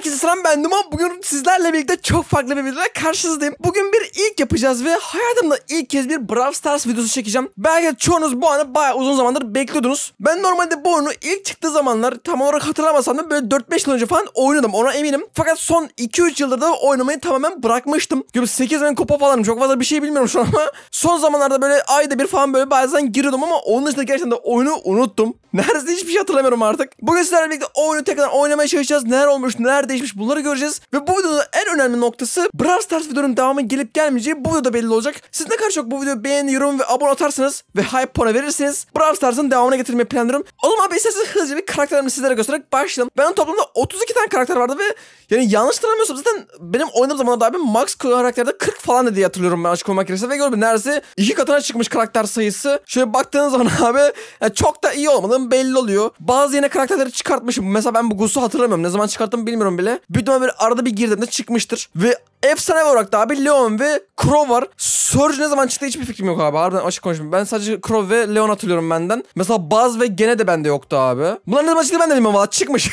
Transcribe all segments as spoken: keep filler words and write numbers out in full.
Herkese selam, ben Duman. Bugün sizlerle birlikte çok farklı bir videoda karşınızdayım. Bugün bir ilk yapacağız ve hayatımda ilk kez bir Brawl Stars videosu çekeceğim. Belki de çoğunuz bu anı bayağı uzun zamandır bekliyordunuz. Ben normalde bu oyunu ilk çıktığı zamanlar tam olarak hatırlamasam da böyle dört beş yıl önce falan oynadım, ona eminim. Fakat son iki üç yıldır da oynamayı tamamen bırakmıştım. Gibi sekiz bin kupa falanım, çok fazla bir şey bilmiyorum şu an ama son zamanlarda böyle ayda bir falan böyle bazen giriyordum ama onun dışında gerçekten de oyunu unuttum. Neredeyse hiçbir şey hatırlamıyorum artık. Bugün sizlerle birlikte oyunu tekrar oynamaya çalışacağız. Neler olmuş, neler değişmiş, bunları göreceğiz. Ve bu videoda en önemli noktası Brawl Stars videonun devamı gelip gelmeyeceği bu videoda belli olacak. Siz ne kadar çok bu videoyu beğeni, yorum ve abone atarsanız ve hype puanı verirseniz Brawl Stars'ın devamına getirmeyi planlıyorum. O zaman abi isterseniz hızlıca bir karakterlerimi sizlere göstererek başlayalım. Benim toplamda otuz iki tane karakter vardı ve yani yanlış hatırlamıyorsam zaten benim oynadığım zamanlarda abi max karakterde kırk falan diye hatırlıyorum ben, açık olmak gerekirse. Ve gördüm neredeyse iki katına çıkmış karakter sayısı. Şöyle baktığınız zaman abi yani çok da iyi olmadığım belli oluyor. Bazı yeni karakterleri çıkartmışım. Mesela ben bu Gus'u hatırlamıyorum. Ne zaman çıkarttım bilmiyorum bile. Büyük ihtimalle böyle arada bir girdiğimde çıkmıştır. Ve efsane olarak da abi Leon ve Crow var. Surge ne zaman çıktı hiçbir fikrim yok abi. Harbiden açık konuşayım. Ben sadece Crow ve Leon hatırlıyorum benden. Mesela Buzz ve Gene de bende yoktu abi. Bunlar ne zaman çıktı ben de bilmiyorum valla. Çıkmış.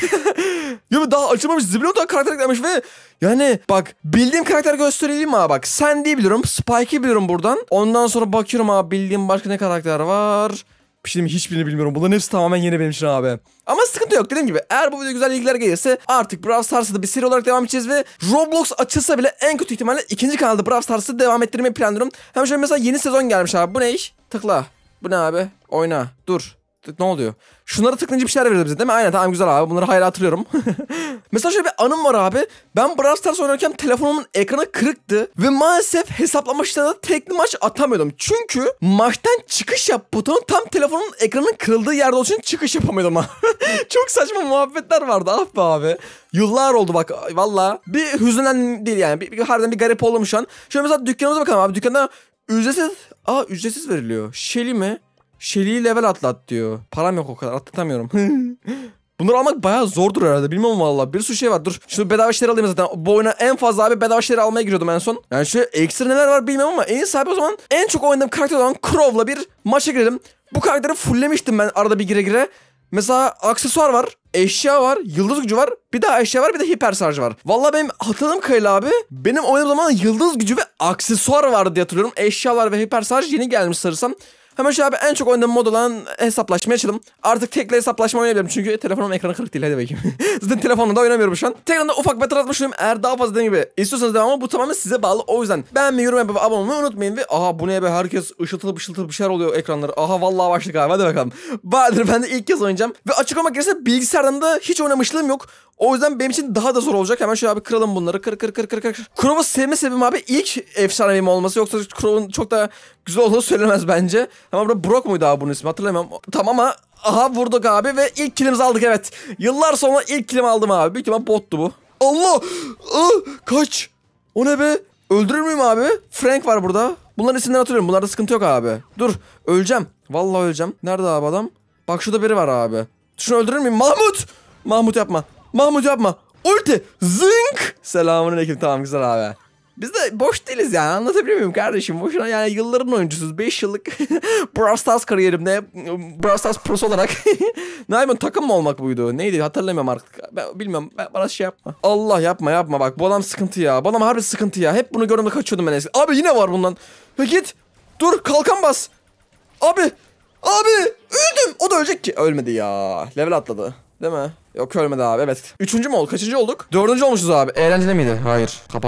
Ya daha açılmamış. Zibilyon tane karakter eklenmiş ve yani bak bildiğim karakter göstereyim mi abi, bak Sandy'yi biliyorum, Spike'yi biliyorum buradan. Ondan sonra bakıyorum abi bildiğim başka ne karakter var. Bir şey diyeyim, hiçbirini bilmiyorum. Bunların hepsi tamamen yeni benim için abi. Ama sıkıntı yok, dediğim gibi eğer bu video güzel ilgiler gelirse artık Brawl Stars'ı da bir seri olarak devam edeceğiz ve Roblox açılsa bile en kötü ihtimalle ikinci kanalda Brawl Stars'ı devam ettirmeyi planlıyorum. Hem şöyle mesela yeni sezon gelmiş abi. Bu ne iş? Tıkla. Bu ne abi? Oyna. Dur. Ne oluyor? Şunları tıklayınca bir şeyler veriyor bize değil mi? Aynen, tamam, güzel abi. Bunları hala hatırlıyorum. Mesela şöyle bir anım var abi. Ben Brawl Stars oynarken telefonumun ekranı kırıktı. Ve maalesef hesaplama maçlarında tekli maç atamıyordum. Çünkü maçtan çıkış yap butonu tam telefonun ekranının kırıldığı yerde olduğu için çıkış yapamıyordum. Çok saçma muhabbetler vardı. Ah be abi. Yıllar oldu bak. Valla. Bir hüzünlen değil yani. Bir, bir, harbiden bir garip oldum şu an. Şöyle mesela dükkanımıza bakalım abi. Dükkanda ücretsiz. Aa, ücretsiz veriliyor. Shelly mi? Shelly'yi level atlat diyor. Param yok o kadar, atlatamıyorum. Bunları almak bayağı zordur herhalde, bilmiyorum valla. Bir sürü şey var, dur. Şunu bedava şeyler alayım zaten. Bu oyuna en fazla abi bedava şeyler almaya giriyordum en son. Yani şu ekstra neler var bilmiyorum ama en iyi sahibi o zaman en çok oynadığım karakter olan Crow'la bir maça girelim. Bu karakteri fulllemiştim ben arada bir gire gire. Mesela aksesuar var, eşya var, yıldız gücü var, bir daha eşya var, bir de hiper şarj var. Vallahi benim hatırladığım kadarıyla abi benim oynadığım zaman yıldız gücü ve aksesuar vardı diye hatırlıyorum. Eşyalar ve hiper şarj yeni gelmiş sanırsam. Hemen şu abi en çok oynadığım mod olan hesaplaşmaya açalım. Artık tekle hesaplaşma oynayabilirim çünkü telefonum ekranı kırık değil, hadi bakayım. Zaten telefonla da oynamıyorum şu an. Tekrardan ufak bir hatırlatmış olayım. Eğer daha fazla dediğim gibi istiyorsanız devamı, bu tamamen size bağlı. O yüzden beğenmeyi, yorum yapıp abone olmayı unutmayın. Ve aha bu ne be, herkes ışıltılı ışıltılı bir şeyler oluyor ekranları. Aha vallahi başladık abi, hadi bakalım. Bahadır ben de ilk kez oynayacağım. Ve açık olmak gerekirse bilgisayardan da hiç oynamışlığım yok. O yüzden benim için daha da zor olacak. Hemen şöyle abi kıralım bunları. Kır kır kır kır kır. Crow'u sevme sebebim abi ilk efsanevim olması. Yoksa Crow'un çok da güzel olduğunu söylemez bence. Ama burada Brock muydu abi bunun ismi, hatırlamıyorum. Tamam ama aha vurduk abi ve ilk killimizi aldık, evet. Yıllar sonra ilk killimi aldım abi. Büyük ihtimal bottu bu. Allah! Ah, kaç! O ne be? Öldürür müyüm abi? Frank var burada. Bunların isimlerini hatırlıyorum. Bunlarda sıkıntı yok abi. Dur, öleceğim. Vallahi öleceğim. Nerede abi adam? Bak şurada biri var abi. Şunu öldürür müyüm? Mahmut! Mahmut yapma. Mahmut yapma. Ulti. Zınk. Selamünaleyküm. Tamam, güzel abi. Biz de boş değiliz yani, anlatabiliyor muyum kardeşim? Boşuna yani, yılların oyuncusuz. beş yıllık Brawl Stars kariyerimde Brawl Stars prosu olarak ne yapayım, takım mı olmak buydu? Neydi hatırlamıyorum artık. Ben bilmiyorum, ben, bana şey yapma. Allah yapma yapma, bak bu adam sıkıntı ya. Bu adam harbi sıkıntı ya. Hep bunu gördüğümde kaçıyordum ben eskiden. Abi yine var bundan. Ya git. Dur, kalkan bas. Abi. Abi öldüm. O da ölecek ki. Ölmedi ya. Level atladı. Değil mi? Yok, ölmedi abi, evet. Üçüncü mü olduk? Kaçıncı olduk? Dördüncü olmuşuz abi. Eğlenceli miydi? Hayır. Kapa.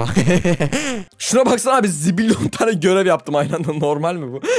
Şuna baksana abi, zibilyon tane görev yaptım aynı anda. Normal mi bu?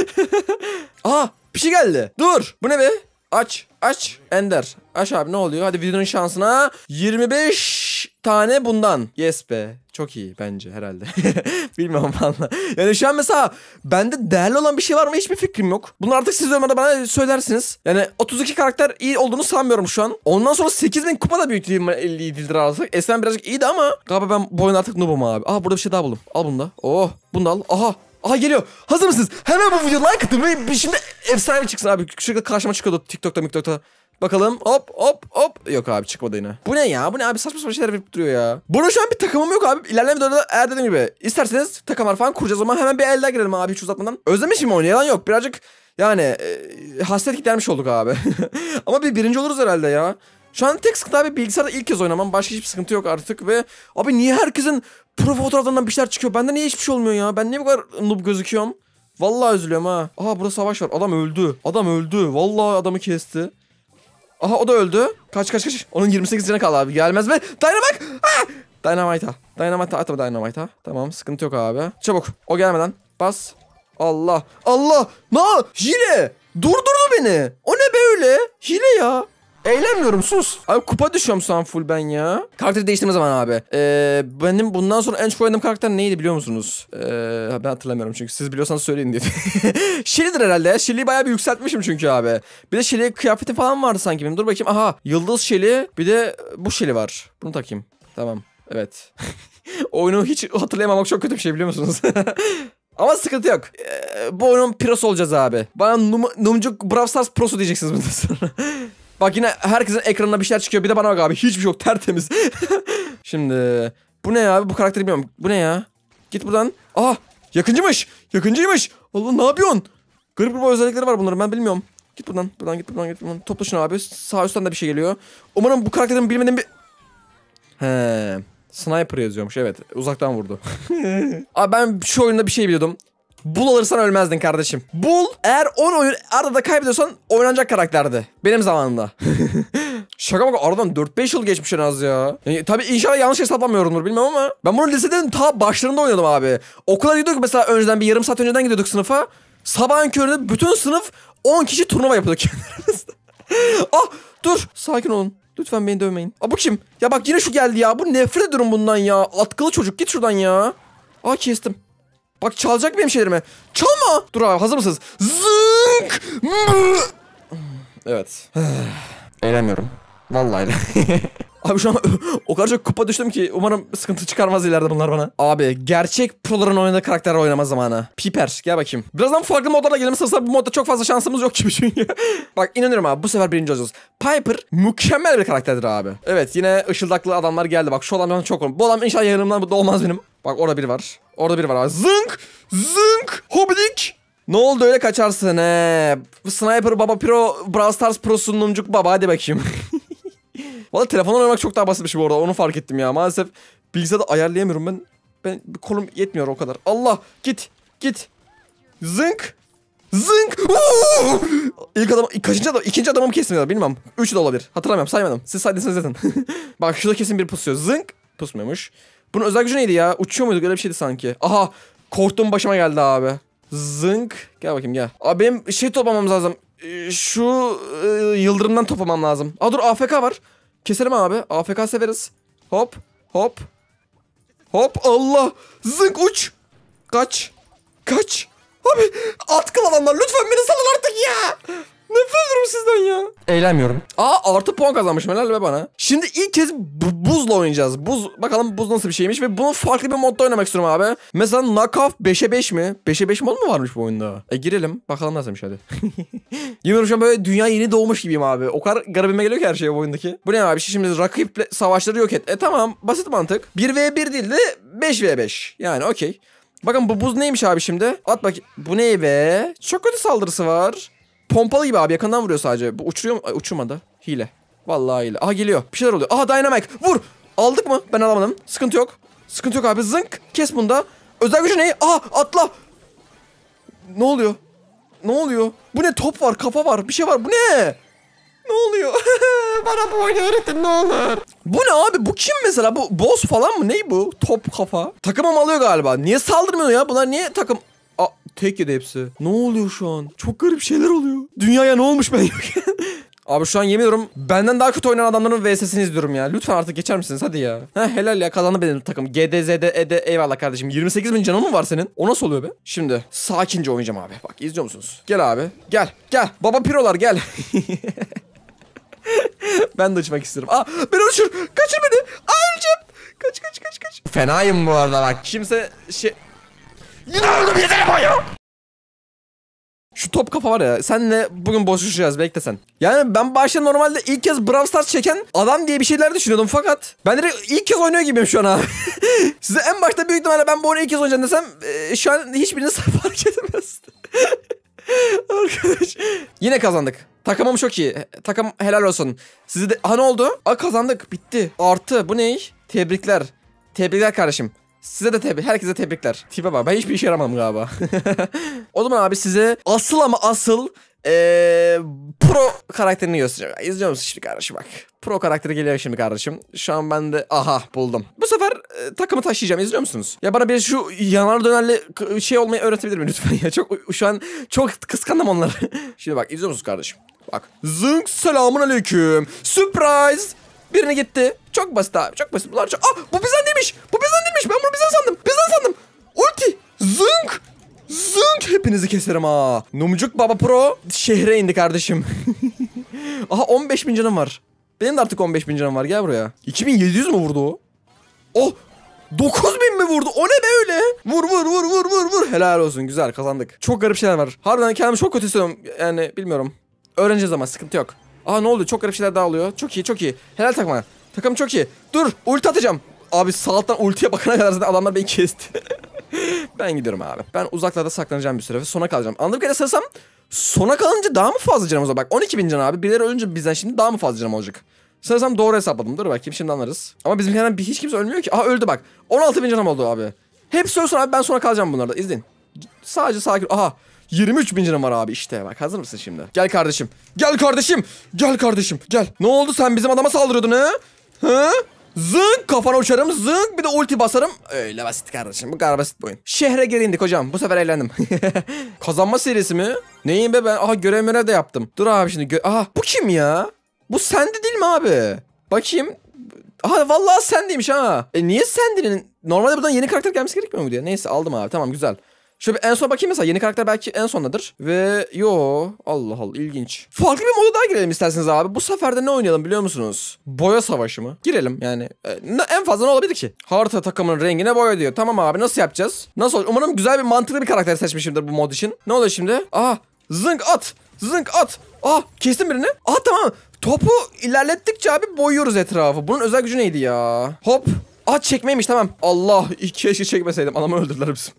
Aa, bir şey geldi. Dur. Bu ne be? Aç. Aç. Ender. Aç abi, ne oluyor? Hadi videonun şansına. yirmi beş tane bundan. Yes be. Çok iyi bence herhalde. Bilmiyorum valla. Yani şu an mesela bende değerli olan bir şey var mı hiçbir fikrim yok. Bunu artık siz yorumlarda bana söylersiniz. Yani otuz iki karakter iyi olduğunu sanmıyorum şu an. Ondan sonra sekiz bin kupa da büyük değildir artık. Eskiden birazcık iyiydi ama galiba ben bu oyunda artık noob'um abi. Aha, burada bir şey daha buldum. Al bunu da. Oh, bunu da al. Aha. Aha geliyor. Hazır mısınız? Hemen bu videoya like atın ve şimdi efsane çıksın abi. Şurada karşıma çıkıyordu TikTok'ta TikTok'ta. Bakalım, hop hop hop. Yok abi, çıkmadı yine. Bu ne ya? Bu ne abi? Saçma sapan şeyler verip duruyor ya. Bunun şu an bir takımım yok abi. İlerleyen videoda eğer dediğim gibi isterseniz takımlar falan kuracağız ama hemen bir elden girelim abi hiç uzatmadan. Özlemişim oyunu, yalan yok. Birazcık yani e, hasret gidermiş olduk abi. Ama bir birinci oluruz herhalde ya. Şu an tek sıkıntı abi bilgisayarda ilk kez oynamam. Başka hiçbir sıkıntı yok artık ve abi niye herkesin profil fotoğraflarından bir şeyler çıkıyor? Bende niye hiçbir şey olmuyor ya? Ben niye bu kadar noob gözüküyorum? Vallahi üzülüyorum ha. Aha burada savaş var. Adam öldü. Adam öldü. Vallahi adamı kesti. Aha o da öldü. Kaç kaç kaç. Onun yirmi sekiz canı kaldı abi. Gelmez mi? Dynamite. Ah! Dynamite'a. Dynamite'a atma Dynamite'a. Tamam sıkıntı yok abi. Çabuk. O gelmeden. Bas. Allah. Allah. Ne? Hile. Durdurdu beni. O ne böyle? Hile ya. Eğlenmiyorum sus. Abi kupa düşüyorum şu an full ben ya. Karakteri değiştirme zaman abi. Ee, benim bundan sonra en çok oynadığım karakter neydi biliyor musunuz? Ee, ben hatırlamıyorum çünkü siz biliyorsanız söyleyin diye. Shelly'dir herhalde ya. Shelly'yi bayağı bir yükseltmişim çünkü abi. Bir de Shelly kıyafeti falan vardı sanki benim. Dur bakayım. Aha. Yıldız Shelly. Bir de bu Shelly var. Bunu takayım. Tamam. Evet. Oyunu hiç hatırlayamamak çok kötü bir şey biliyor musunuz? Ama sıkıntı yok. Ee, bu oyunun pirosu olacağız abi. Bana num Numcuk Brawl Stars prosu diyeceksiniz bundan sonra. Bak yine herkesin ekranına bir şeyler çıkıyor. Bir de bana bak abi. Hiçbir şey yok. Tertemiz. Şimdi. Bu ne ya abi? Bu karakteri bilmiyorum. Bu ne ya? Git buradan. Aha. Yakıncıymış. Yakıncıymış. Allah ne yapıyorsun? Garip bir özellikleri var bunların. Ben bilmiyorum. Git buradan. Buradan git buradan git buradan. Topla şunu abi. Sağ üstten de bir şey geliyor. Umarım bu karakterin bilmediğim bir... He. Sniper yazıyormuş. Evet. Uzaktan vurdu. Abi ben şu oyunda bir şey biliyordum. Bul alırsan ölmezdin kardeşim. Bul eğer on oyun arada kaybediyorsan oynanacak karakterdi. Benim zamanımda. Şaka bak aradan dört beş yıl geçmiş en az ya. Yani, tabii inşallah yanlış hesaplamıyorumdur bilmem ama. Ben bunu liseden ta başlarında oynadım abi. Okula gidiyorduk mesela önceden bir yarım saat önceden gidiyorduk sınıfa. Sabahın köründe bütün sınıf on kişi turnuva yapıyorduk kendilerimizde. Ah dur sakin olun. Lütfen beni dövmeyin. Aa bu kim? Ya bak yine şu geldi ya. Bu nefret ediyorum bundan ya. Atkılı çocuk git şuradan ya. Aa kestim. Bak çalacak benim şeylerimi. Çalma. Dur abi hazır mısınız? Zınk. Evet. Eğlenmiyorum. Vallahi abi şu an o kadar çok kupa düştüm ki umarım sıkıntı çıkarmaz ileride bunlar bana. Abi gerçek proların oynadığı karakter oynama zamanı. Piper gel bakayım. Birazdan farklı modlarla gelelim sırasında bu modda çok fazla şansımız yok gibi çünkü. Bak inanıyorum abi bu sefer birinci olacağız. Piper mükemmel bir karakterdir abi. Evet yine ışıldaklı adamlar geldi bak şu adam bana çok oldu. Bu adam inşallah yanımdan olmaz benim. Bak orada biri var. Orada biri var abi. Zınk! Zınk! Hobidik! Ne oldu öyle kaçarsın he? Sniper Baba Pro Brawl Stars Pro sunumcuk baba hadi bakayım. Valla telefonla oynamak çok daha basit bir şey bu arada onu fark ettim ya. Maalesef bilgisayarda ayarlayamıyorum ben. Ben kolum yetmiyor o kadar. Allah git git. Zınk. Zınk. Oo! İlk adam kaçıncı adam ikinci adamımı kesmiyorlar bilmem. Üç de olabilir. Hatırlamıyorum saymadım. Siz saydınız zaten. Bak şurada kesin bir pusuyor. Zınk. Pusmuyormuş. Bunun özel gücü neydi ya? Uçuyor muydu? Öyle bir şeydi sanki. Aha. Korktuğum başıma geldi abi. Zınk. Gel bakayım gel. Abi benim şey toplamam lazım. Ee, şu e, yıldırımdan toplamam lazım. Aa dur A F K var. Keselim abi. A F K severiz. Hop. Hop. Hop. Allah. Zınk uç. Kaç. Kaç. Abi atkıl adamlar lütfen beni salın artık ya. Nefret ediyorum sizden ya. Eğlenmiyorum. Aa artı puan kazanmışım helal be bana. Şimdi ilk kez bu buzla oynayacağız. Buz bakalım buz nasıl bir şeymiş ve bunu farklı bir modda oynamak istiyorum abi. Mesela knockoff beşe beş mi? beşe beş mod mu varmış bu oyunda? E girelim bakalım nasılmış hadi. Yemin şu an böyle dünya yeni doğmuş gibiyim abi. O kadar garibime geliyor ki her şey bu oyundaki. Bu ne abi şimdi rakiple savaşları yok et. E tamam basit mantık. bir ve bir değil de beş ve beş. Yani okey. Bakın bu buz neymiş abi şimdi? At bak. Bu ne be? Çok kötü saldırısı var. Pompalı gibi abi yakından vuruyor sadece. Bu uçuruyor mu? Ay, uçurmadı. Hile. Vallahi hile. Aha geliyor. Bir şeyler oluyor. Aha Dynamite. Vur. Aldık mı? Ben alamadım. Sıkıntı yok. Sıkıntı yok abi. Zınk. Kes bunda. Özel gücü ne? Aha atla. Ne oluyor? Ne oluyor? Bu ne? Top var. Kafa var. Bir şey var. Bu ne? Ne oluyor? Bana bu oyunu öğretin ne olur. Bu ne abi? Bu kim mesela? Bu boss falan mı? Ney bu? Top kafa. Takımım alıyor galiba. Niye saldırmıyor ya? Bunlar niye takım... Aa, tek yedi hepsi. Ne oluyor şu an? Çok garip şeyler oluyor. Dünyaya ne olmuş ben yokken? Abi şu an yemin ediyorum benden daha kötü oynayan adamların V S'sini izliyorum ya. Lütfen artık geçer misiniz? Hadi ya. Heh helal ya kazandı benim takım. G D Z'de E'de eyvallah kardeşim. yirmi sekiz bin canın mı var senin? O nasıl oluyor be? Şimdi sakince oynayacağım abi. Bak izliyor musunuz? Gel abi. Gel. Gel. Baba pirolar gel. Ben de uçmak istiyorum. Aa beni uçur. Kaçır beni. Aa öleceğim. Kaç kaç kaç kaç. Fenayım bu arada bak. Kimse şey... Yine öldüm yeter ya. Şu top kafa var ya senle bugün boşuşacağız bekle sen. Yani ben başta normalde ilk kez Brawl Stars çeken adam diye bir şeyler düşünüyordum fakat ben direkt ilk kez oynuyor gibiyim şu an abi. Size en başta büyük ihtimalle ben bu oyunu ilk kez oynayacağım desem e, şu an hiçbiriniz fark edemez. Arkadaş yine kazandık. Takımım çok iyi. Takım helal olsun. Sizi de... Aha ne oldu? Aa kazandık. Bitti. Artı. Bu ne? Tebrikler. Tebrikler kardeşim. Size de tebrik. Herkese tebrikler. Tipe bak. Ben hiçbir işe yaramadım galiba. O zaman abi size asıl ama asıl ee, pro karakterini göstereceğim. İzliyor musun şimdi kardeşim bak. Pro karakteri geliyor şimdi kardeşim. Şu an ben de aha buldum. Bu sefer e, takımı taşıyacağım. İzliyor musunuz? Ya bana bir şu yanar dönerli şey olmayı öğretebilir mi lütfen ya? Çok şu an çok kıskandım onları. Şimdi bak izliyor musunuz kardeşim? Bak. Zınk selamun aleyküm. Surprise. Birini gitti. Çok basit abi. Çok basit. Bunlar çok... Ah bu bizden değilmiş. Bu bizden değilmiş. Ben bunu bizden sandım. Bizden sandım. Ulti. Zınk. Zınk. Hepinizi keserim ha. Numcuk Baba Pro şehre indi kardeşim. Aha on beş bin canım var. Benim de artık on beş bin canım var. Gel buraya. iki bin yedi yüz mü vurdu o? Oh. dokuz bin mi vurdu? O ne be öyle? Vur vur vur vur vur vur. Helal olsun. Güzel kazandık. Çok garip şeyler var. Harbiden kendimi çok kötü hissediyorum. Yani bilmiyorum. Öğreneceğiz ama sıkıntı yok. Aa ne oldu? Çok garip şeyler daha oluyor. Çok iyi çok iyi. Helal takma. Takım çok iyi. Dur ulti atacağım. Abi sağ alttan ultiye bakana kadar zaten adamlar beni kesti. Ben gidiyorum abi. Ben uzaklarda saklanacağım bir süre ve sona kalacağım. Anladığım kadarıyla sanırsam sona kalınca daha mı fazla canım o zaman? Bak on iki bin can abi. Birileri ölünce bizden şimdi daha mı fazla canım olacak? Sanırsam doğru hesapladım. Dur bakayım şimdi anlarız. Ama bizimkilerden bir hiç kimse ölmüyor ki. Aha öldü bak. on altı bin canım oldu abi. Hepsi ölsün abi ben sona kalacağım bunlarda. İzleyin. Sadece sakin. Aha. yirmi üç bin canım var abi işte bak hazır mısın şimdi? Gel kardeşim. Gel kardeşim. Gel kardeşim. Gel. Ne oldu sen bizim adama saldırıyordun ha? Ha? Zınk kafana uçarım zınk bir de ulti basarım. Öyle basit kardeşim bu kadar basit bir oyun. Şehre geri indik hocam bu sefer eğlendim. Kazanma serisi mi? Neyim be ben? Aha görev görev de yaptım. Dur abi şimdi. Gö aha bu kim ya? Bu Sandy değil mi abi? Bakayım. Aha vallahi Sandy'ymiş ha. E niye Sandy'nin? Normalde buradan yeni karakter gelmesi gerekmiyor mu diye. Neyse aldım abi tamam güzel. Şöyle bir en son bakayım mesela yeni karakter belki en sondadır. Ve yo Allah Allah ilginç. Farklı bir moda daha girelim isterseniz abi. Bu sefer de ne oynayalım biliyor musunuz? Boya savaşı mı? Girelim yani. E, en fazla ne olabilir ki? Harita takımının rengine boya diyor. Tamam abi nasıl yapacağız? Nasıl olur? Umarım güzel bir mantıklı bir karakter seçmişimdir bu mod için. Ne oluyor şimdi? Aha zınk at. Zınk at. Ah kestim birini. Ah tamam. Topu ilerlettikçe abi boyuyoruz etrafı. Bunun özel gücü neydi ya? Hop. Ah çekmeymiş tamam. Allah keşke çekmeseydim. Adamı öldürdüler bizim.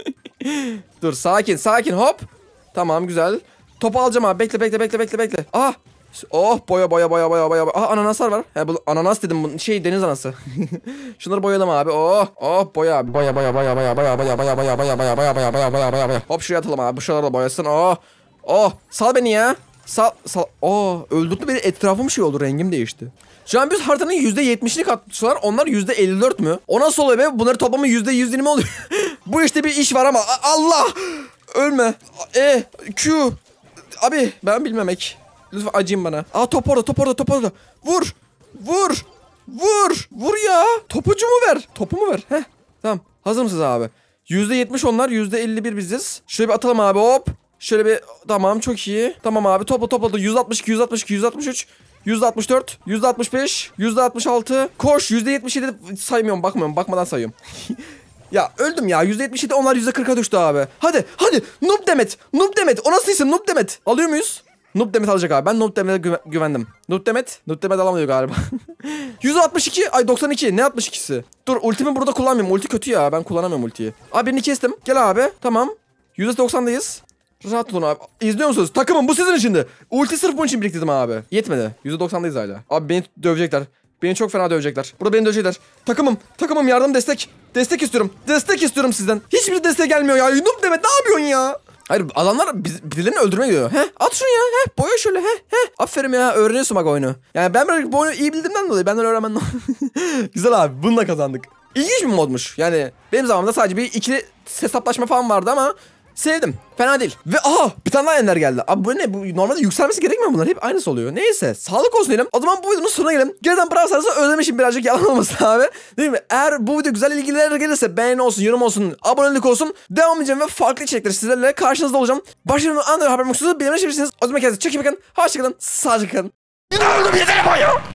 Dur sakin sakin hop. Tamam güzel. Topu alacağım abi. Bekle bekle bekle bekle bekle. Ah. Oh boya boya boya boya boya. Ah ananaslar var. He bu ananas dedim bu şey deniz anası. Şunları boyayalım abi. Oh oh boya abi. Boya boya boya boya boya boya boya boya boya boya boya boya boya boya boya boya boya. Hop şuraya atalım abi. Bu şuraları da boyasın. Oh. Oh sal beni ya. Sal sal. Oh öldürdü beni etrafım şey oldu rengim değişti. Şu an biz haritanın yüzde yetmişini katmışlar. Onlar yüzde elli dört mü? O nasıl oluyor be? Bunların toplamı yüzde yüz yirmi oluyor. Bu işte bir iş var ama. Allah! Ölme. E, Q. Abi ben bilmemek. Lütfen acıyın bana. Aa top orada, top orada, top orada. Vur. Vur. Vur. Vur ya. Topucu mu ver? Topu mu ver? Heh. Tamam. Hazır mısınız abi? yüzde yetmiş onlar, yüzde elli bir biziz. Şöyle bir atalım abi hop. Şöyle bir tamam çok iyi. Tamam abi topla topladı. yüz altmış iki, yüz altmış iki, yüz altmış üç. yüzde altmış dört, yüzde altmış beş, yüzde altmış altı. Koş yüzde yetmiş yedi saymıyorum bakmıyorum bakmadan sayıyorum. Ya öldüm ya yüzde yetmiş yedi onlar yüzde kırka düştü abi. Hadi hadi Noob Demet. Noob Demet o nasıl isim Noob Demet. Alıyor muyuz? Noob Demet alacak abi. Ben Noob Demet'e güven güvendim. Noob Demet. Noob Demet alamıyor galiba. yüz altmış iki ay doksan iki ne altmış ikisi. Dur ultimi burada kullanmayayım. Ulti kötü ya ben kullanamıyorum ultiyi. Abi birini kestim. Gel abi tamam. yüzde doksandayız. Rahat olun abi. İzliyor musunuz? Takımım bu sizin içindi. Ulti sırf bunun için biriktirdim abi. Yetmedi. yüzde doksandayız hala. Abi beni dövecekler. Beni çok fena dövecekler. Burada beni dövecekler. Takımım. Takımım yardım destek. Destek istiyorum. Destek istiyorum sizden. Hiçbir destek gelmiyor ya. Noob Demet ne yapıyorsun ya? Hayır adamlar biz, birilerini öldürmeye gidiyor. He at şunu ya. He boya şöyle. He he. Aferin ya öğreniyorsun bak oyunu. Yani ben böyle bu oyunu iyi bildiğimden dolayı benden öğrenmem. Güzel abi bununla kazandık. İlginç bir modmuş. Yani benim zamanımda sadece bir ikili hesaplaşma falan vardı ama sevdim. Fena değil. Ve aha bir tane daha ender geldi. Abi bu ne? Bu normalde yükselmesi gerekmiyor bunlar. Hep aynısı oluyor. Neyse. Sağlık olsun diyelim. O zaman bu videonun sonuna gelelim. Geriden Brawl Stars'ı özlemişim birazcık yalan olmasın abi. Değil mi? Eğer bu video güzel ilgiler gelirse beğeni olsun, yorum olsun, abonelik olsun. Devam edeceğim ve farklı içerikler sizlerle karşınızda olacağım. Başarılı anları haber mutsuzluğu bilmeyi O zaman kendinize çok iyi bakın. Hoşçakalın. Sağlıcakla kalın. Ne oldu? Yeter ya.